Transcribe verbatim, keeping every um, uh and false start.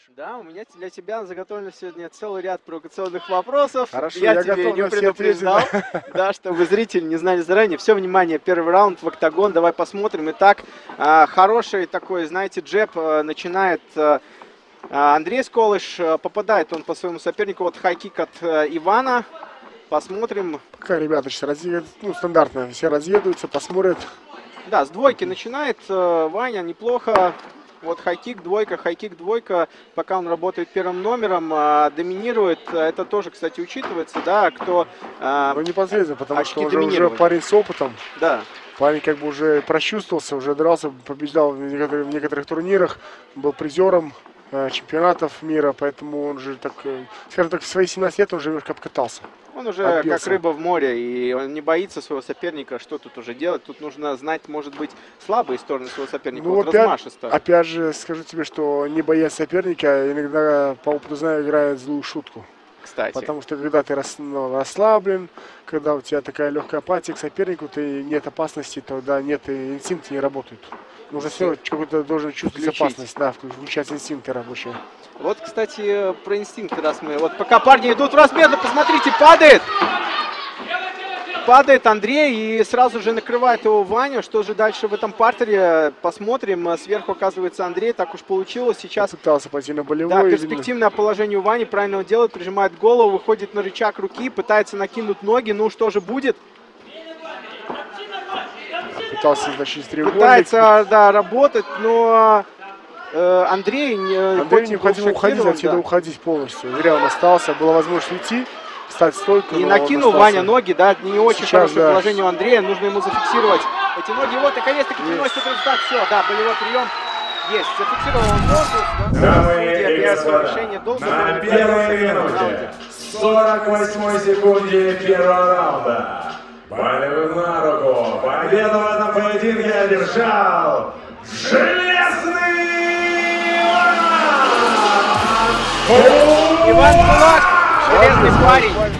Да, у меня для тебя заготовлен сегодня целый ряд провокационных вопросов. Хорошо, я, я тебе не готов предупреждал, да, чтобы зрители не знали заранее. Все, внимание, первый раунд в октагон, давай посмотрим. Итак, хороший такой, знаете, джеб начинает Андрей Сколыш. Попадает он по своему сопернику. Вот хайкик от Ивана. Посмотрим. Пока ребята сейчас разъедут, ну, стандартно, все разъедутся, посмотрят. Да, с двойки начинает Ваня, неплохо. Вот хайкик, двойка, хайкик, двойка, пока он работает первым номером, а, доминирует. Это тоже, кстати, учитывается, да, кто... А, ну, непосредственно, потому что уже, уже парень с опытом. Да. Парень как бы уже прочувствовался, уже дрался, побеждал в некоторых, в некоторых турнирах, был призером э, чемпионатов мира, поэтому он же, так, э, скажем так, в свои семнадцать лет он уже немножко обкатался. Он уже отбился. Как рыба в море, и он не боится своего соперника. Что тут уже делать? Тут нужно знать, может быть, слабые стороны своего соперника. Ну, вот опять, размашисто. Опять же, скажу тебе, что не боясь соперника, иногда по опыту знаю, играет злую шутку. Кстати. Потому что когда ты рас, ну, расслаблен, когда у тебя такая легкая апатия к сопернику, ты нет опасности, тогда нет, и инстинкты не работают. Нужно все, какой-то должен чувствовать безопасность, да, включать инстинкты рабочие. Вот, кстати, про инстинкты, раз мы... Вот пока парни идут в размен, посмотрите, падает! Падает Андрей и сразу же накрывает его Ваня. Что же дальше в этом партере? Посмотрим. Сверху оказывается Андрей. Так уж получилось. Сейчас пытался пойти на болевой. Да, перспективное положение у Вани. Правильно он делает. Прижимает голову, выходит на рычаг руки, пытается накинуть ноги. Ну, что же будет? Пытался затащить треугольник. Пытается, да, работать, но э, Андрей... Андрей необходимо уходить, отсюда да. уходить полностью. Зря он остался. Была возможность уйти. Встать стойку, и накинул Ваня ноги, да, не очень Сейчас, хорошее да. положение у Андрея, нужно ему зафиксировать эти ноги. Вот, наконец-таки, приносит результат. Все, да, болевой прием есть. Зафиксировал он корпус, да, судья без решения долго. На первой минуте, сорок восьмой секунде первого раунда. Болевым на руку. Победу в этом поединке одержал Железный Иван! Иван Кулак! Железный парень.